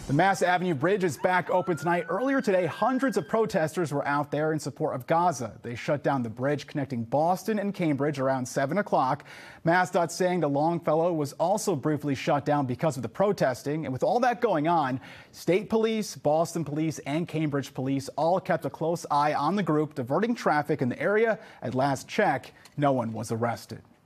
The Mass Avenue Bridge is back open tonight. Earlier today, hundreds of protesters were out there in support of Gaza. They shut down the bridge connecting Boston and Cambridge around 7 o'clock. MassDOT saying the Longfellow was also briefly shut down because of the protesting. And with all that going on, state police, Boston police, and Cambridge police all kept a close eye on the group diverting traffic in the area. At last check, no one was arrested.